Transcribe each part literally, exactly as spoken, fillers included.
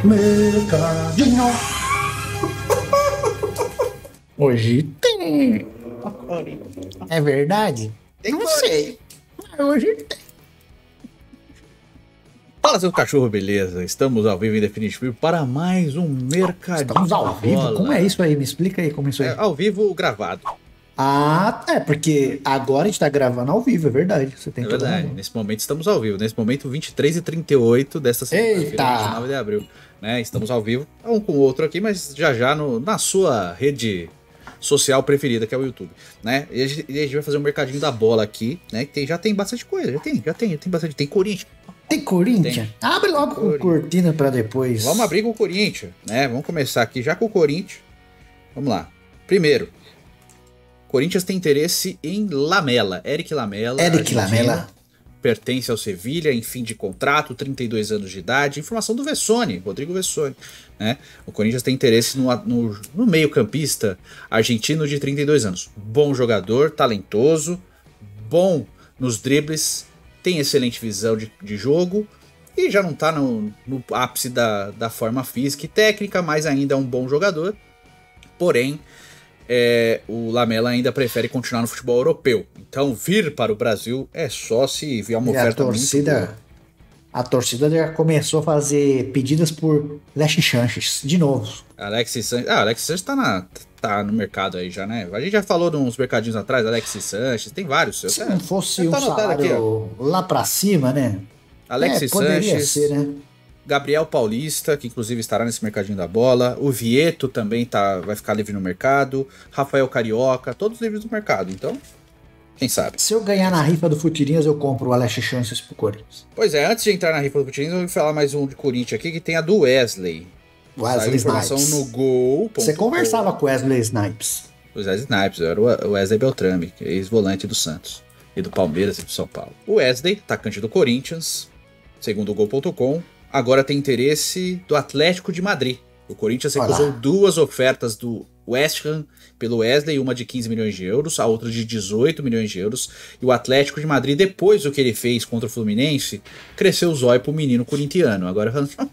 Mercadinho. Hoje tem. É verdade? Não sei. Mas hoje tem. Fala, seu cachorro, beleza? Estamos ao vivo em definitivo para mais um Mercadinho. Estamos ao vivo? Bola. Como é isso aí? Me explica aí como é isso aí. É, ao vivo gravado. Ah, é, porque agora a gente tá gravando ao vivo, é verdade. Você tem É toda verdade, razão. nesse momento estamos ao vivo. Nesse momento, vinte e três e trinta e oito desta segunda-feira, Eita! vinte e nove de abril. Né? Estamos ao vivo, um com o outro aqui, mas já já no, na sua rede social preferida, que é o YouTube. Né? E a gente, e a gente vai fazer um mercadinho da bola aqui, né? Que tem, já tem bastante coisa, já tem, já tem, já tem bastante. Tem Corinthians. Tem Corinthians? Tem. Abre logo com cortina pra depois. Vamos abrir com o Corinthians, né? Vamos começar aqui já com o Corinthians. Vamos lá. Primeiro, Corinthians tem interesse em Lamela, Eric Lamela. Eric Lamela. Pertence ao Sevilha, em fim de contrato, trinta e dois anos de idade. Informação do Vessone, Rodrigo Vessone. Né? O Corinthians tem interesse no, no, no meio-campista argentino de trinta e dois anos. Bom jogador, talentoso, bom nos dribles, tem excelente visão de, de jogo e já não está no, no ápice da, da forma física e técnica, mas ainda é um bom jogador. Porém, É, o Lamela ainda prefere continuar no futebol europeu. Então, vir para o Brasil é só se vier uma E a oferta torcida, muito boa. a torcida já começou a fazer pedidas por Leste Sanches, de novo. Alexis Sanches. Ah, Alexis Sanches tá, na, tá no mercado aí já, né? A gente já falou de uns mercadinhos atrás, Alexis Sanches, tem vários. Se até, não fosse um tá salário aqui, lá pra cima, né? Alexis é, poderia Sanches, ser, né? Gabriel Paulista, que inclusive estará nesse mercadinho da bola. O Vieto também tá, vai ficar livre no mercado. Rafael Carioca, todos livres no mercado. Então, quem sabe? Se eu ganhar na rifa do Futirinhas, eu compro o Alexis Sanches pro Corinthians. Pois é, antes de entrar na rifa do Putinho, eu vou falar mais um de Corinthians aqui, que tem a do Wesley. Wesley Saiu informação Snipes. no gol. Você conversava com o Wesley Snipes. O Wesley Snipes, era o Wesley Beltrame, ex-volante do Santos. E do Palmeiras e do São Paulo. O Wesley, atacante do Corinthians, segundo o gol ponto com, agora tem interesse do Atlético de Madrid. O Corinthians recusou duas ofertas do West Ham pelo Wesley, uma de quinze milhões de euros, a outra de dezoito milhões de euros. E o Atlético de Madrid, depois do que ele fez contra o Fluminense, cresceu o zóio pro menino corintiano. Agora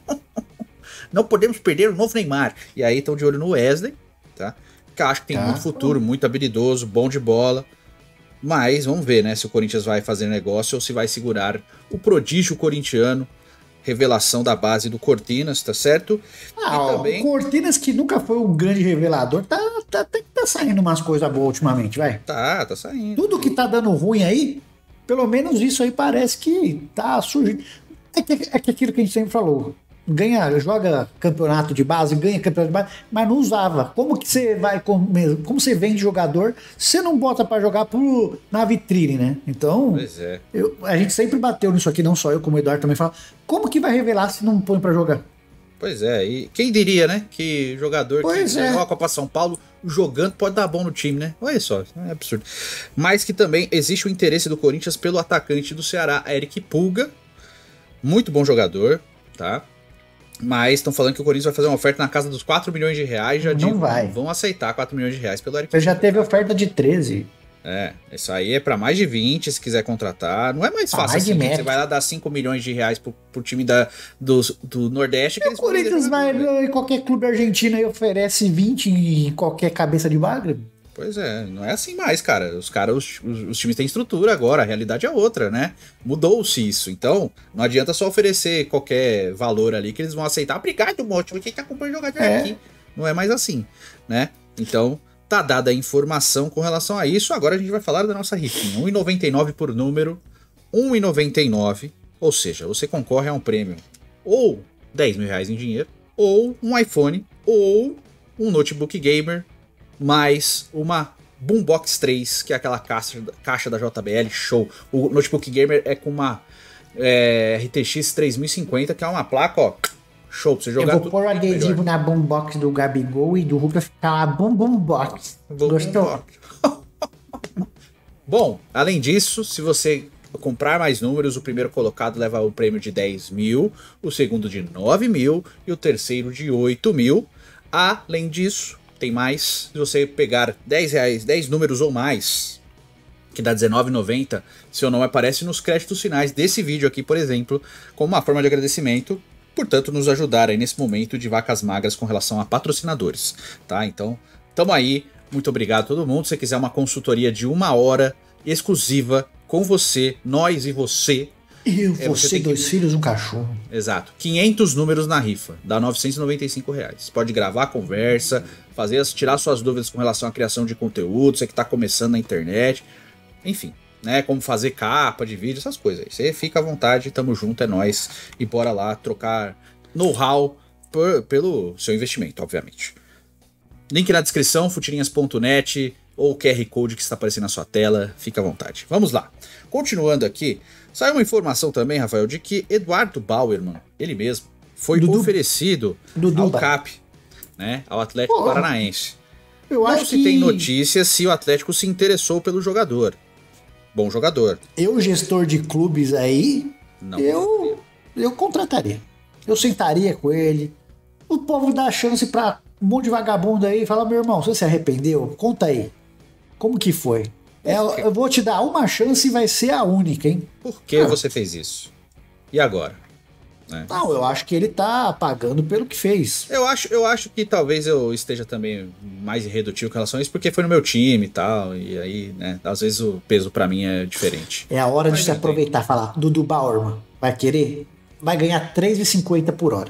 não podemos perder o novo Neymar. E aí estão de olho no Wesley, tá? Que eu acho que tem Tá. muito futuro, muito habilidoso, bom de bola. Mas vamos ver, né, se o Corinthians vai fazer negócio ou se vai segurar o prodígio corintiano, revelação da base do Cortinas, tá certo? Ah, e ó, também o Cortinas, que nunca foi um grande revelador, tá, tá, tá, tá saindo umas coisas boas ultimamente, vai. tá, tá saindo. Tudo que tá dando ruim aí, pelo menos isso aí parece que tá surgindo. É que, é que aquilo que a gente sempre falou. Ganha, joga campeonato de base, ganha campeonato de base, mas não usava. Como que você vai, como, como você vende jogador, você não bota pra jogar pro, na vitrine, né? Então, Pois é. eu, a gente sempre bateu nisso aqui, não só eu, como o Eduardo também fala. Como que vai revelar se não põe pra jogar? Pois é, e quem diria, né, que jogador Pois que é. ganhou a Copa São Paulo jogando pode dar bom no time, né? Olha só, é absurdo. Mas que também existe o interesse do Corinthians pelo atacante do Ceará, Eric Pulga, muito bom jogador, tá? Mas estão falando que o Corinthians vai fazer uma oferta na casa dos quatro milhões de reais, já Não digo, vai. vão aceitar quatro milhões de reais pelo Eric Você já Pulga. teve oferta de treze. É, isso aí é pra mais de vinte se quiser contratar. Não é mais Ah, fácil mais de assim, média. você vai lá dar cinco milhões de reais pro, pro time da, do, do Nordeste que O eles vão Corinthians vender vai jogador, né? em qualquer clube argentino e oferece vinte em qualquer cabeça de bagre. Pois é, não é assim mais, cara. Os caras, os, os, os times têm estrutura agora, a realidade é outra, né? Mudou-se isso. Então, não adianta só oferecer qualquer valor ali que eles vão aceitar. Obrigado, Monte, quem tá acompanhando jogador É. aqui. Não é mais assim, né? Então, tá dada a informação com relação a isso. Agora a gente vai falar da nossa rifinha. um real e noventa e nove centavos por número, um real e noventa e nove centavos. Ou seja, você concorre a um prêmio ou dez mil reais em dinheiro, ou um iPhone, ou um notebook gamer, mais uma Boombox três, que é aquela caixa, caixa da J B L, show. O notebook gamer é com uma é, R T X três mil e cinquenta, que é uma placa, ó, show, pra você jogar Eu vou tudo pôr o muito adesivo melhor. na boombox do Gabigol e do Hulk vai ficar lá bum bum box. Bom, Gostou? Bom, além disso, se você comprar mais números, o primeiro colocado leva o prêmio de dez mil, o segundo de nove mil e o terceiro de oito mil. Além disso, tem mais, se você pegar dez reais, dez números ou mais, que dá dezenove reais e noventa centavos, seu nome aparece nos créditos finais desse vídeo aqui, por exemplo, como uma forma de agradecimento. portanto, nos ajudar aí nesse momento de vacas magras com relação a patrocinadores, tá? Então, tamo aí, muito obrigado a todo mundo. Se você quiser uma consultoria de uma hora exclusiva com você, nós e você. Eu, é, você, você dois que... filhos, um cachorro. Exato, quinhentos números na rifa, dá novecentos e noventa e cinco reais. Pode gravar a conversa, fazer, tirar suas dúvidas com relação à criação de conteúdo, você que tá começando na internet, enfim. Né, como fazer capa de vídeo, essas coisas aí. Você fica à vontade, tamo junto, é nóis. E bora lá trocar know-how pelo seu investimento, obviamente. Link na descrição, futirinhas ponto net ou o Q R Code que está aparecendo na sua tela, fica à vontade. Vamos lá. Continuando aqui, saiu uma informação também, Rafael, de que Eduardo Bauerman, ele mesmo, foi Dudu. oferecido Dudu. ao C A P, né, ao Atlético Pô, Paranaense. Eu Não acho se que... tem notícias se o Atlético se interessou pelo jogador. Bom jogador. Eu, gestor de clubes aí, Não eu, eu contrataria. Eu sentaria com ele. O povo dá chance pra um monte de vagabundo aí e fala, meu irmão, você se arrependeu? Conta aí. Como que foi? É, eu vou te dar uma chance e vai ser a única, hein? Por que ah. você fez isso? E agora? É. Não, eu acho que ele tá pagando pelo que fez. Eu acho, eu acho que talvez eu esteja também mais irredutível com relação a isso, porque foi no meu time e tal, e aí, né, às vezes o peso pra mim é diferente. É a hora Mas de se aproveitar e falar, Dudu Bauerman, vai querer? Vai ganhar três reais e cinquenta por hora.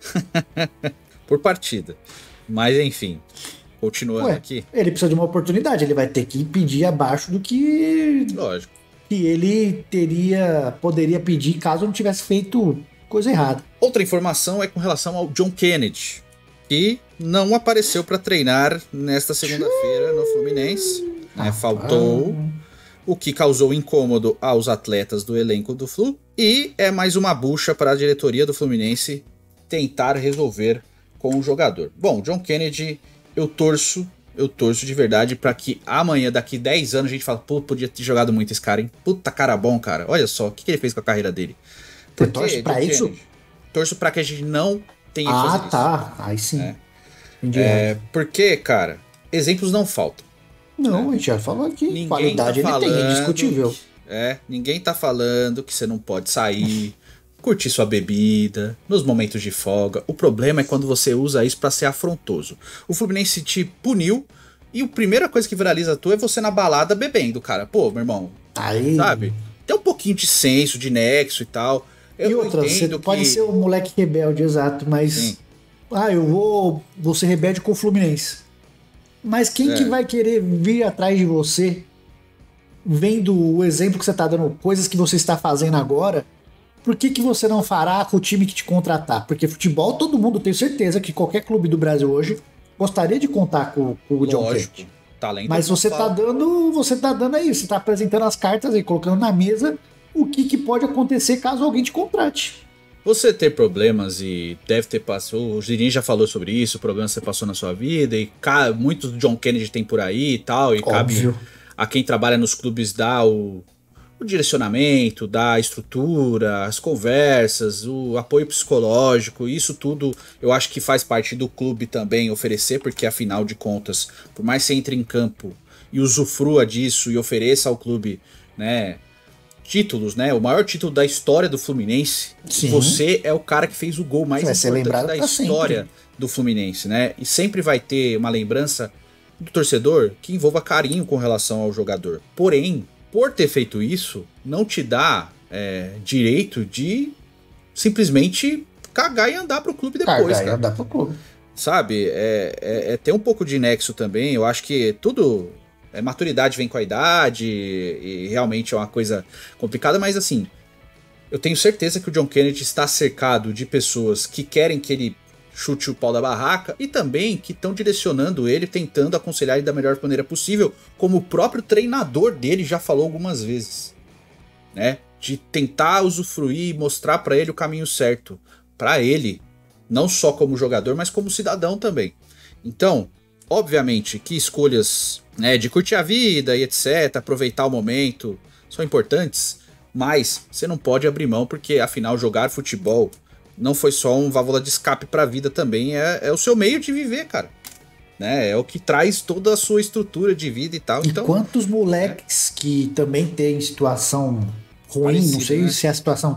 Por partida. Mas enfim, continuando Ué, aqui. Ele precisa de uma oportunidade, ele vai ter que pedir abaixo do que... Lógico. Que ele teria, poderia pedir caso não tivesse feito... coisa errada. Outra informação é com relação ao John Kennedy, que não apareceu para treinar nesta segunda-feira no Fluminense. Né? Faltou, o que causou incômodo aos atletas do elenco do Flu. E é mais uma bucha para a diretoria do Fluminense tentar resolver com o jogador. Bom, John Kennedy, eu torço, eu torço de verdade para que amanhã, daqui dez anos, a gente fala, pô, podia ter jogado muito esse cara, hein? Puta cara bom, cara. Olha só, o que, que ele fez com a carreira dele. Você torce pra isso? Kennedy. Torço pra que a gente não tenha ah, que fazer tá. isso. Ah, tá. Aí sim. É. É, porque, cara, exemplos não faltam. Não, né? a gente já falou aqui. Ninguém Qualidade tá ele tem, é indiscutível. Que, é, ninguém tá falando que você não pode sair, curtir sua bebida, nos momentos de folga. O problema é quando você usa isso pra ser afrontoso. O Fluminense te puniu e a primeira coisa que viraliza a tua é você na balada bebendo, cara. Pô, meu irmão, aí... sabe? Tem um pouquinho de senso, de nexo e tal. Eu e outra, você que... pode ser um moleque rebelde, exato, mas... Sim. Ah, eu vou, vou ser rebelde com o Fluminense. Mas quem é. que vai querer vir atrás de você, vendo o exemplo que você está dando, coisas que você está fazendo agora, por que que você não fará com o time que te contratar? Porque futebol, todo mundo tem certeza que qualquer clube do Brasil hoje gostaria de contar com, com o John Kennedy. Mas você está dando, você tá dando aí, você está apresentando as cartas e colocando na mesa o que, que pode acontecer caso alguém te contrate. Você ter problemas e deve ter passado, o Zirinho já falou sobre isso, problemas que você passou na sua vida, e muitos do John Kennedy tem por aí e tal, e Óbvio. Cabe a quem trabalha nos clubes dar o, o direcionamento, dar a estrutura, as conversas, o apoio psicológico, isso tudo eu acho que faz parte do clube também oferecer, porque afinal de contas, por mais que você entre em campo e usufrua disso e ofereça ao clube, né, títulos, né? O maior título da história do Fluminense. Sim. Você é o cara que fez o gol mais vai importante da história sempre. do Fluminense, né? E sempre vai ter uma lembrança do torcedor que envolva carinho com relação ao jogador. Porém, por ter feito isso, não te dá é, direito de simplesmente cagar e andar pro clube depois, cagar cara. e andar pro clube. Sabe? É, é, é ter um pouco de nexo também. Eu acho que tudo... É, maturidade vem com a idade e, e realmente é uma coisa complicada, mas assim, eu tenho certeza que o John Kennedy está cercado de pessoas que querem que ele chute o pau da barraca e também que estão direcionando ele, tentando aconselhar ele da melhor maneira possível, como o próprio treinador dele já falou algumas vezes, né? De tentar usufruir e mostrar para ele o caminho certo, para ele, não só como jogador, mas como cidadão também. Então, obviamente que escolhas, né, de curtir a vida e etcétera, aproveitar o momento, são importantes, mas você não pode abrir mão, porque afinal jogar futebol não foi só um válvula de escape para a vida também, é, é o seu meio de viver, cara. Né, é o que traz toda a sua estrutura de vida e tal. E então, quantos moleques é. que também têm situação ruim, Parecido, não sei, né? se é a situação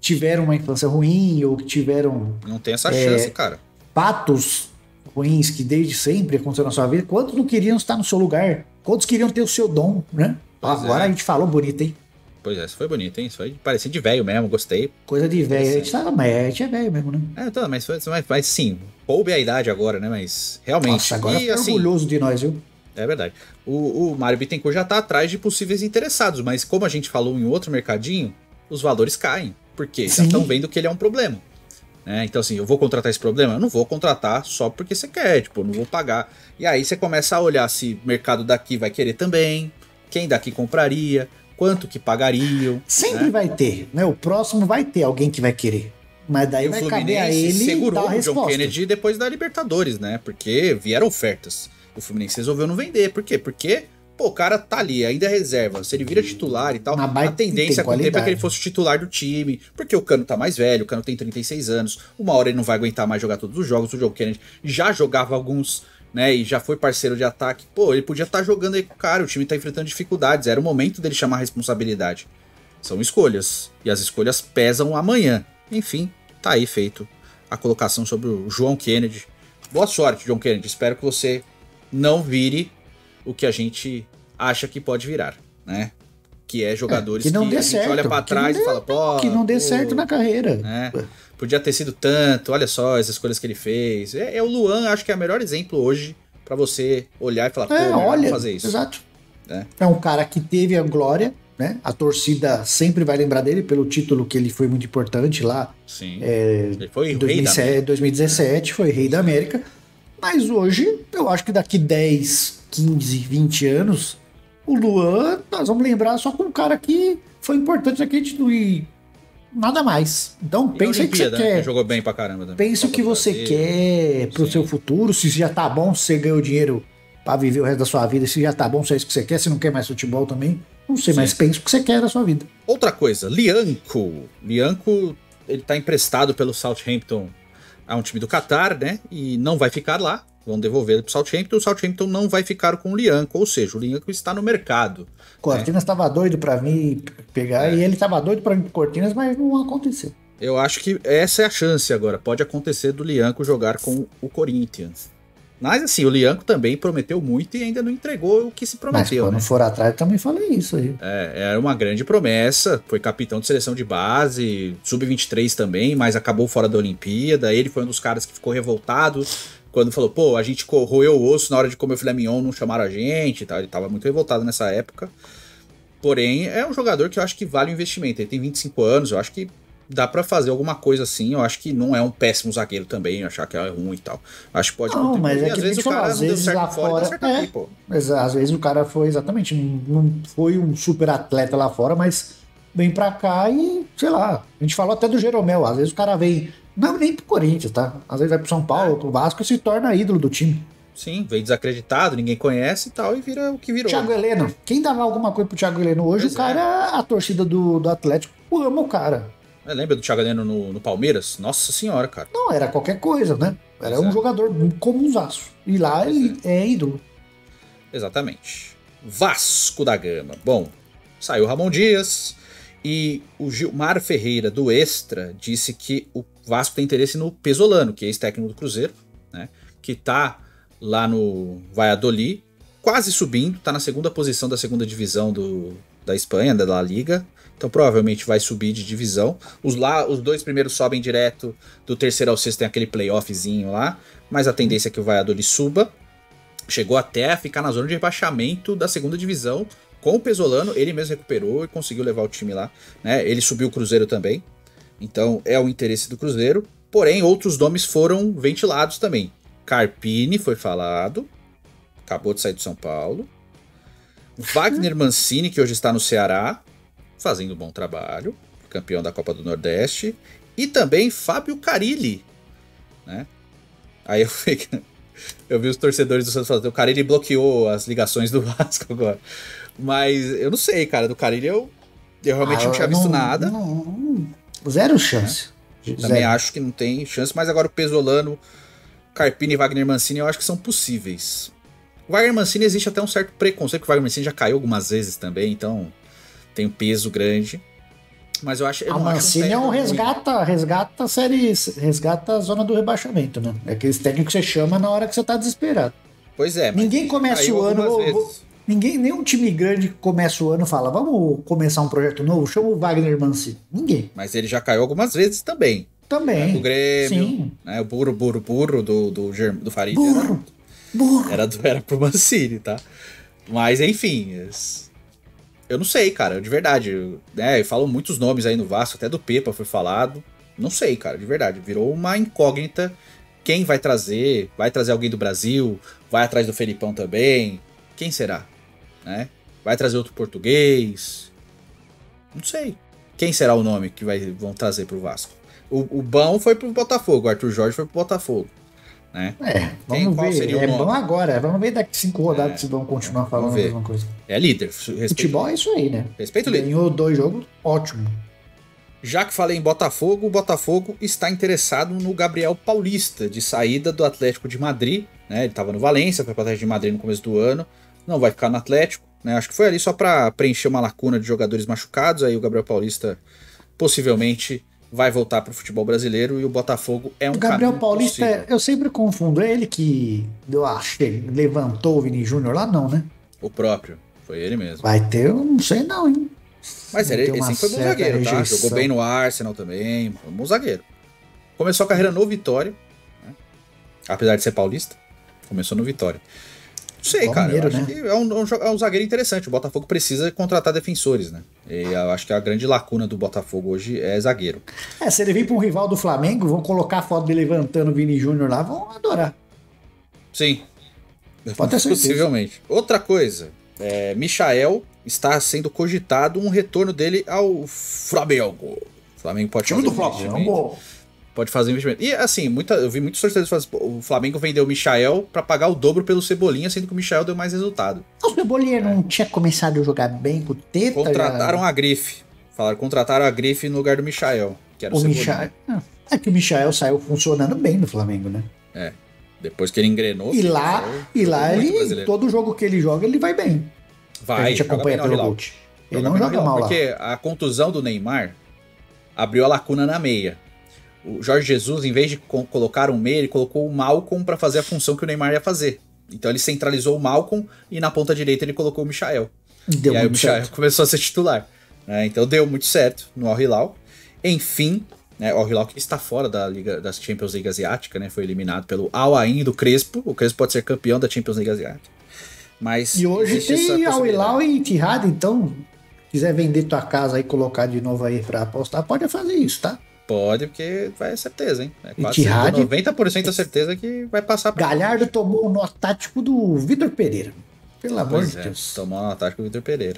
tiveram uma infância ruim ou que tiveram... Não tem essa é, chance, cara. Fatos ruins que desde sempre aconteceram na sua vida. Quantos não queriam estar no seu lugar? Quantos queriam ter o seu dom, né? Pois Agora é. a gente falou bonito, hein? Pois é, isso foi bonito, hein? Isso foi parecia de velho mesmo, gostei. Coisa de velho. A gente tava, mas a gente é velho mesmo, né? É, então, mas, mas, mas sim, coube a idade agora, né? Mas realmente... Nossa, agora e, assim, orgulhoso de nós, viu? É verdade. O, o Mário Bittencourt já tá atrás de possíveis interessados, mas como a gente falou em outro mercadinho, os valores caem. Por quê? Já estão vendo que ele é um problema. É, então assim, eu vou contratar esse problema? Eu não vou contratar só porque você quer, tipo, eu não vou pagar. E aí você começa a olhar se o mercado daqui vai querer também, quem daqui compraria, quanto que pagariam. Sempre né? vai ter, né? O próximo vai ter alguém que vai querer. Mas daí e vai o caber a ele segurou dar a o John resposta. Kennedy depois da Libertadores, né? Porque vieram ofertas. O Fluminense resolveu não vender. Por quê? Porque, pô, o cara tá ali, ainda é reserva. Se ele vira titular e tal, a tendência com o tempo é que ele fosse o titular do time. Porque o Cano tá mais velho, o Cano tem trinta e seis anos. Uma hora ele não vai aguentar mais jogar todos os jogos. O John Kennedy já jogava alguns, né? E já foi parceiro de ataque. Pô, ele podia estar tá jogando aí com o cara. O time tá enfrentando dificuldades. Era o momento dele chamar a responsabilidade. São escolhas. E as escolhas pesam amanhã. Enfim, tá aí feito a colocação sobre o João Kennedy. Boa sorte, John Kennedy. Espero que você não vire o que a gente acha que pode virar, né? Que é jogadores é, que, não que dê a gente certo, olha pra trás dê, e fala, pô... Que não dê pô, certo na carreira. Né? Podia ter sido tanto, olha só as escolhas que ele fez. É, é o Luan, acho que é o melhor exemplo hoje pra você olhar e falar, pô, é, olha, fazer isso. Exato. É. é um cara que teve a glória, né? A torcida sempre vai lembrar dele pelo título que ele foi muito importante lá. Sim. É, ele foi em rei da dois mil e dezessete, foi rei da América. Mas hoje, eu acho que daqui dez, quinze, vinte anos, o Luan, nós vamos lembrar só com um cara que foi importante naquele título e nada mais. Então, e pensa o que você né? quer. Jogou bem pra caramba também. Pensa o que você Brasil. quer pro Sim. seu futuro, se já tá bom, se você ganhou dinheiro pra viver o resto da sua vida, se já tá bom, se é isso que você quer, se não quer mais futebol também, não sei, Sim. mas pensa o que você quer da sua vida. Outra coisa, Lianco. Lianco, ele tá emprestado pelo Southampton a um time do Catar, né? E não vai ficar lá. Vão devolver ele pro Southampton. O Southampton não vai ficar com o Lianco. Ou seja, o Lianco está no mercado. Cortinas estava né? doido para mim pegar. É. E ele estava doido para mim pro Cortinas, mas não aconteceu. Eu acho que essa é a chance agora. Pode acontecer do Lianco jogar com o Corinthians. Mas assim, o Lianco também prometeu muito e ainda não entregou o que se prometeu. Mas quando né? for atrás, eu também falei isso aí. É, era uma grande promessa. Foi capitão de seleção de base, sub vinte e três também, mas acabou fora da Olimpíada. Ele foi um dos caras que ficou revoltado quando falou, pô, a gente roeu o osso na hora de comer o filé mignon, não chamaram a gente. Tá? Ele tava muito revoltado nessa época. Porém, é um jogador que eu acho que vale o investimento. Ele tem vinte e cinco anos, eu acho que dá pra fazer alguma coisa assim. Eu acho que não é um péssimo zagueiro também, achar que é ruim e tal. Acho que pode não, mas é às que vezes o cara às vezes lá fora, fora é, aqui, pô. Mas às vezes o cara foi exatamente, não, não foi um super atleta lá fora, mas vem pra cá e, sei lá, a gente falou até do Jeromel, às vezes o cara vem, não nem pro Corinthians, tá? Às vezes vai pro São Paulo, pro Vasco e se torna ídolo do time. Sim, veio desacreditado, ninguém conhece e tal, e vira o que virou. Thiago Heleno, quem dava alguma coisa pro Thiago Heleno hoje, pois o cara, é. a torcida do, do Atlético ama o cara. Lembra do Thiago Heleno no, no Palmeiras? Nossa senhora, cara. Não, era qualquer coisa, né? Era Exato. um jogador comunzaço. E lá ele é. é ídolo. Exatamente. Vasco da Gama. Bom, saiu Ramon Dias e o Gilmar Ferreira, do Extra, disse que o Vasco tem interesse no Pesolano, que é ex-técnico do Cruzeiro, né? Que tá lá no Valladolid, quase subindo, tá na segunda posição da segunda divisão do, da Espanha, da La Liga. Então provavelmente vai subir de divisão. Os, lá, os dois primeiros sobem direto, do terceiro ao sexto tem aquele playoffzinho lá, mas a tendência é que o Valladolid suba. Chegou até a ficar na zona de rebaixamento da segunda divisão com o Pesolano, ele mesmo recuperou e conseguiu levar o time lá, né? Ele subiu o Cruzeiro também, então é o interesse do Cruzeiro. Porém, outros nomes foram ventilados também. Carpini foi falado, acabou de sair do São Paulo. Wagner Mancini, que hoje está no Ceará, fazendo um bom trabalho, campeão da Copa do Nordeste, e também Fábio Carille, né? Aí eu, eu vi os torcedores do Santos falando, o Carille bloqueou as ligações do Vasco agora, mas eu não sei, cara, do Carille eu, eu realmente ah, não tinha visto não, nada. Não, não, zero chance. Né? Também zero. Acho que não tem chance, mas agora o Pesolano, Carpini e Wagner Mancini eu acho que são possíveis. O Wagner Mancini existe até um certo preconceito, porque o Wagner Mancini já caiu algumas vezes também, então tem um peso grande. Mas eu acho. Eu a não acho um Mancini é um técnico ruim. resgata, resgata a série, resgata a zona do rebaixamento, né? É aqueles técnicos que você chama na hora que você tá desesperado. Pois é. Mas Ninguém ele começa caiu o ano. algumas vou- vezes. Ninguém, nenhum time grande que começa o ano e fala, vamos começar um projeto novo, chama o Wagner Mancini. Ninguém. Mas ele já caiu algumas vezes também. Também. O Grêmio, Sim. né? O burro, burro, burro do, do, Germ- do Farid Burro. Burro. era, era, do- era pro Mancini, tá? Mas enfim. es- Eu não sei, cara, de verdade. eu- Né, falam muitos nomes aí no Vasco, até do Pepa foi falado. Não sei, cara, de verdade. Virou uma incógnita. Quem vai trazer? Vai trazer alguém do Brasil? Vai atrás do Felipão também? Quem será? Né? Vai trazer outro português? Não sei. Quem será o nome que vai, vão trazer pro Vasco? O, o Bão foi pro Botafogo, o Arthur Jorge foi pro Botafogo. Né? É, Quem- vamos qual ver. seria o É nome? bom agora. Vamos ver daqui cinco rodadas É, se vão continuar vamos falando a ver. mesma coisa. É líder. Respeito, Futebol é isso aí, né? respeito o líder. Ganhou dois jogos, ótimo. Já que falei em Botafogo, o Botafogo está interessado no Gabriel Paulista, de saída do Atlético de Madrid. Né? Ele estava no Valência, foi para o Atlético de Madrid no começo do ano. Não vai ficar no Atlético. Né? Acho que foi ali só para preencher uma lacuna de jogadores machucados. Aí o Gabriel Paulista possivelmente vai voltar para o futebol brasileiro e o Botafogo é um O Gabriel caminho Paulista, possível. eu sempre confundo. É ele que deu a che- levantou o Vini Júnior lá? Não, né? O próprio, foi ele mesmo. Vai ter, eu não sei não, hein? Mas ele, Tem ele uma sempre foi bom certa zagueiro, tá? rejeição. Jogou bem no Arsenal também, foi um bom zagueiro. Começou a carreira no Vitória, né? Apesar de ser paulista, começou no Vitória. Não sei, Bom cara, eu mineiro, acho né? que é um, é um jo- é um zagueiro interessante. O Botafogo precisa contratar defensores, né? E eu acho que a grande lacuna do Botafogo hoje é zagueiro. É, se ele vir para um rival do Flamengo, vão colocar a foto dele levantando o Vini Júnior lá, vão adorar. Sim. Pode ter certeza. Possivelmente. Outra coisa, é, Michael está sendo cogitado um retorno dele ao Flamengo. O Flamengo pode fazer um investimento. Pode fazer investimento. E assim, muita, eu vi muitos torcedores falando assim, o Flamengo vendeu o Michael pra pagar o dobro pelo Cebolinha, sendo que o Michael deu mais resultado. O Cebolinha não tinha começado a jogar bem com o Teta? Contrataram já... a Grife. Falaram, contrataram a Grife no lugar do Michael, que era o, o Cebolinha. Michael. Ah, é que o Michael saiu funcionando bem no Flamengo, né? É. Depois que ele engrenou. E filho, lá, saiu, e lá jogou muito ele, brasileiro. todo jogo que ele joga, ele vai bem. Vai, a gente joga acompanha bem no pelo Al-Hilal. Gold. Ele Joga não bem no joga Al-Hilal, mal lá. Porque a contusão do Neymar abriu a lacuna na meia. O Jorge Jesus, em vez de co- colocar um meia, ele colocou o Malcom para fazer a função que o Neymar ia fazer. Então ele centralizou o Malcom e na ponta direita ele colocou o Michael. Deu e aí o muito Michael certo. começou a ser titular. Né? Então deu muito certo no Al-Hilal. Enfim, né, o Al-Hilal que está fora da Liga, das Champions League Asiática, né, foi eliminado pelo Al-Ain do Crespo. O Crespo pode ser campeão da Champions League Asiática. Mas E hoje existe essa tem possibilidade. Al-Hilal e Etihad, então, quiser vender tua casa e colocar de novo aí pra apostar, pode fazer isso, tá? Pode, porque vai certeza, hein? É quase Etihad- noventa por cento da certeza que vai passar pra Galhardo tomou o nó tático do Vitor Pereira. Pelo amor Pois de é, Deus. tomou um ataque com o Vitor Pereira.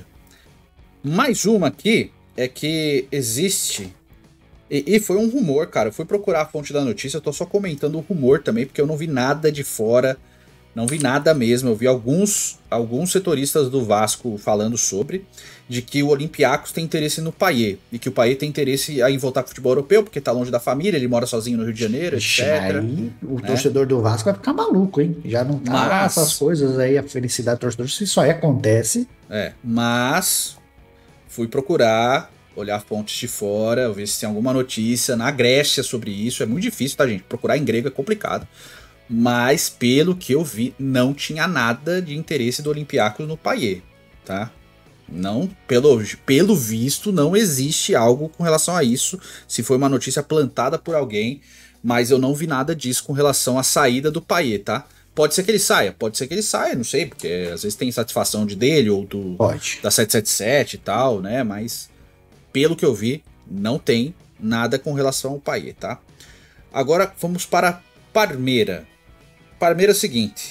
Mais uma aqui é que existe. E, e foi um rumor, cara. Eu fui procurar a fonte da notícia, eu tô só comentando o rumor também, porque eu não vi nada de fora. Não vi nada mesmo. Eu vi alguns, alguns setoristas do Vasco falando sobre de que o Olympiacos tem interesse no Payet. E que o Payet tem interesse em voltar pro futebol europeu, porque tá longe da família, ele mora sozinho no Rio de Janeiro, Ixi, etcétera. aí o né? torcedor do Vasco vai ficar maluco, hein? Já não tá lá Mas- essas coisas aí, a felicidade do torcedor, isso só aí acontece. É, mas fui procurar, olhar fontes de fora, ver se tem alguma notícia na Grécia sobre isso. É muito difícil, tá, gente? Procurar em grego é complicado. Mas, pelo que eu vi, não tinha nada de interesse do Olympiacos no Payet, tá? Não, pelo, pelo visto, não existe algo com relação a isso. Se foi uma notícia plantada por alguém, mas eu não vi nada disso com relação à saída do Payet, tá? Pode ser que ele saia, pode ser que ele saia, não sei, porque às vezes tem satisfação de dele ou do, Pode. da sete sete sete e tal, né? Mas, pelo que eu vi, não tem nada com relação ao Payet, tá? Agora, vamos para Parmeira. Parmeira é o seguinte.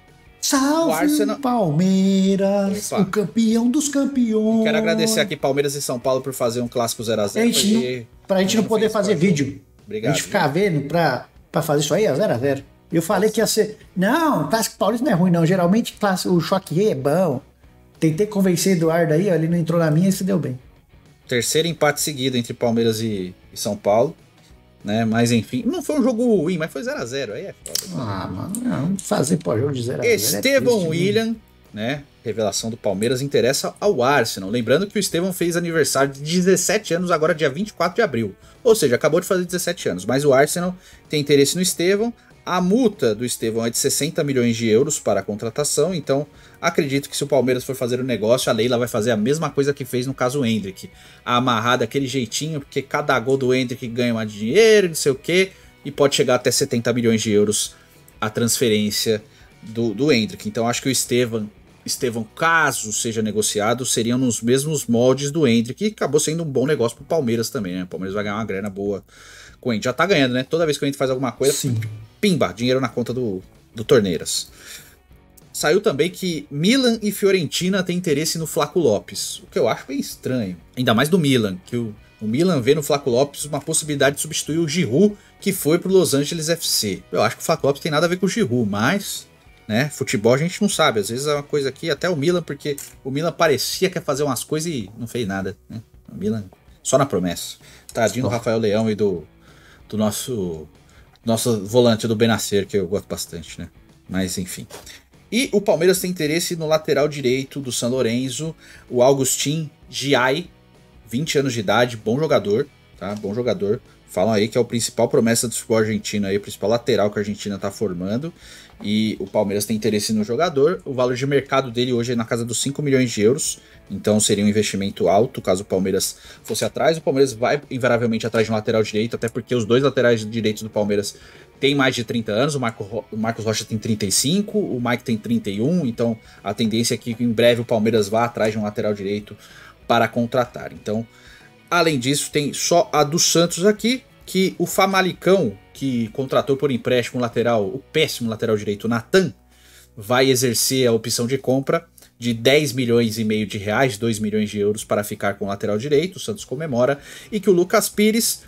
Salve O Arsenal- Palmeiras, Opa. o campeão dos campeões. Quero agradecer aqui Palmeiras e São Paulo por fazer um clássico zero a A zero. gente não, pra gente não não poder fez fazer parte. vídeo. Obrigado. A gente ficar vendo pra, pra fazer isso aí, é zero a zero. Eu falei que ia ser. Não, clássico paulista não é ruim, não. Geralmente clássico, o Choque Rei é bom. Tentei convencer Eduardo aí, ó, ele não entrou na minha e se deu bem. Terceiro empate seguido entre Palmeiras e, e São Paulo. Né? Mas enfim, não foi um jogo ruim, mas foi zero a zero. Aí é foda. Ah, mano, não, fazer pós-jogo de zero a zero. Estevão é triste, William, né? revelação do Palmeiras interessa ao Arsenal. Lembrando que o Estevão fez aniversário de dezessete anos agora dia vinte e quatro de abril. Ou seja, acabou de fazer dezessete anos. Mas o Arsenal tem interesse no Estevão. A multa do Estevão é de sessenta milhões de euros para a contratação. Então acredito que se o Palmeiras for fazer o negócio, a Leila vai fazer a mesma coisa que fez no caso do Hendrick. Amarrar daquele jeitinho, porque cada gol do Hendrick ganha mais dinheiro, não sei o quê. E pode chegar até setenta milhões de euros a transferência do, do Hendrick. Então acho que o Estevão, Estevão, caso seja negociado, seriam nos mesmos moldes do Hendrick, que acabou sendo um bom negócio pro Palmeiras também, né? O Palmeiras vai ganhar uma grana boa com o Hendrick. Já tá ganhando, né? Toda vez que o Hendrick faz alguma coisa, sim, pimba, dinheiro na conta do, do Torneiras. Saiu também que Milan e Fiorentina têm interesse no Flaco Lopes, o que eu acho bem estranho. Ainda mais do Milan, que o, o Milan vê no Flaco Lopes uma possibilidade de substituir o Giroud, que foi pro Los Angeles F C. Eu acho que o Flaco Lopes tem nada a ver com o Giroud, mas... né, futebol a gente não sabe, às vezes é uma coisa aqui, até o Milan, porque o Milan parecia que ia fazer umas coisas e não fez nada, né? O Milan só na promessa. Tadinho do Rafael Leão e do, do nosso, nosso volante do Benacer, que eu gosto bastante, né? Mas enfim. E o Palmeiras tem interesse no lateral direito do San Lorenzo, o Agustin Giai, vinte anos de idade, bom jogador, tá? Bom jogador. Falam aí que é o principal promessa do futebol argentino aí, o principal lateral que a Argentina está formando. E o Palmeiras tem interesse no jogador. O valor de mercado dele hoje é na casa dos cinco milhões de euros. Então seria um investimento alto caso o Palmeiras fosse atrás. O Palmeiras vai invariavelmente atrás de um lateral direito, até porque os dois laterais direitos do Palmeiras têm mais de trinta anos. O, Marco, o Marcos Rocha tem trinta e cinco, o Mike tem trinta e um. Então a tendência é que em breve o Palmeiras vá atrás de um lateral direito para contratar. Então, além disso, tem só a do Santos aqui, que o Famalicão, que contratou por empréstimo o lateral, o péssimo lateral direito, o Natan, vai exercer a opção de compra de dez milhões e meio de reais, dois milhões de euros para ficar com o lateral direito. O Santos comemora. E que o Lucas Pires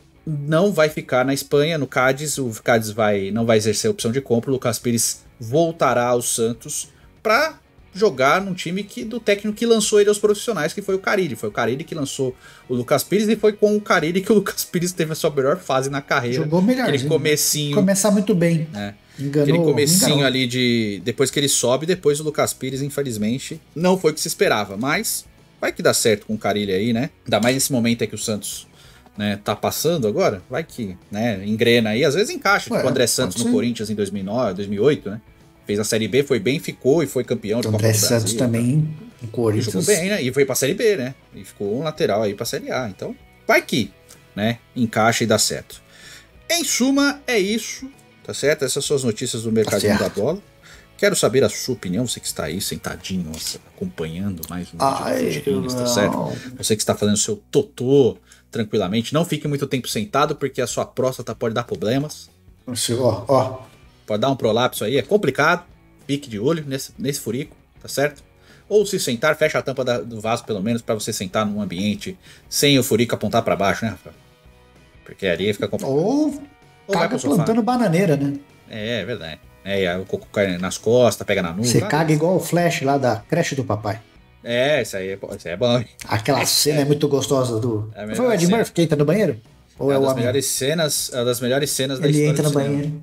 não vai ficar na Espanha, no Cádiz. O Cádiz vai, não vai exercer a opção de compra. O Lucas Pires voltará ao Santos para jogar num time que, do técnico que lançou ele aos profissionais, que foi o Carille. Foi o Carille que lançou o Lucas Pires e foi com o Carille que o Lucas Pires teve a sua melhor fase na carreira. Jogou melhor. Aquele comecinho. Começar muito bem. É. Enganou, Aquele comecinho enganou. ali de... Depois que ele sobe, depois o Lucas Pires, infelizmente, não foi o que se esperava. Mas vai que dá certo com o Carille aí, né? Ainda mais nesse momento aí que o Santos, né, tá passando agora. Vai que, né, engrena aí. Às vezes encaixa. Ué, tipo o André Santos no Corinthians em dois mil e nove, dois mil e oito, né? Fez a Série B, foi bem, ficou e foi campeão de Copa do Brasil. André Santos também em Corinthians. E jogou bem, né? E foi pra Série B, né? E ficou um lateral aí pra Série A. Então, vai que, né, encaixa e dá certo. Em suma, é isso, tá certo? Essas são as notícias do mercadinho da bola. Quero saber a sua opinião, você que está aí sentadinho, nossa, acompanhando mais um vídeo de Futirinhas, tá certo? Você que está fazendo o seu totô tranquilamente, não fique muito tempo sentado, porque a sua próstata pode dar problemas. Ó, ó. Pode dar um prolapso aí, é complicado. Pique de olho nesse, nesse furico, tá certo? Ou se sentar, fecha a tampa da, do vaso pelo menos, para você sentar num ambiente sem o furico apontar para baixo, né, Rafael? Porque ali fica complicado. Ou, Ou caga plantando bananeira, né? É, é verdade. É, o coco cai nas costas, pega na nuca. Você caga igual o Flash lá da creche do papai. É, isso aí é, isso aí é bom. Aquela cena é, é muito gostosa do... É Foi o Ed Murphy que entra no banheiro? Ou é, é uma o das amigo? melhores cenas, é uma das melhores cenas da Ele história entra no do cinema. banheiro.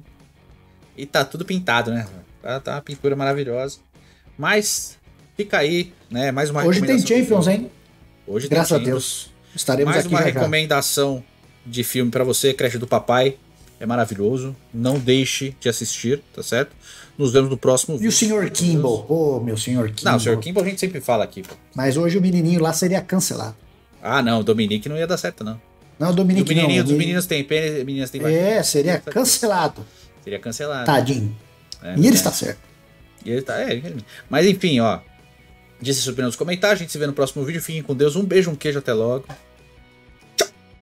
E tá tudo pintado, né? Tá, tá uma pintura maravilhosa. Mas fica aí, né? Mais uma Hoje tem recomendação. Champions, hein? Hoje Graças tem a Deus. Estaremos Mais aqui uma já recomendação já. de filme pra você, Creche do Papai. É maravilhoso. Não deixe de assistir, tá certo? Nos vemos no próximo vídeo. E o senhor Kimball? Ô, oh, meu senhor Kimball. Não, o senhor Kimball a gente sempre fala aqui. Pô. Mas hoje o menininho lá seria cancelado. Ah, não. O Dominique não ia dar certo, não. Não, o Dominique o não. Os meninos têm pênis, meninas têm vagina. É, seria cancelado. Seria cancelado. Tadinho. É, e ele é. está certo. E ele tá, é, mas enfim, ó. Disse sua opinião nos comentários. A gente se vê no próximo vídeo. Fiquem com Deus. Um beijo, um queijo. Até logo.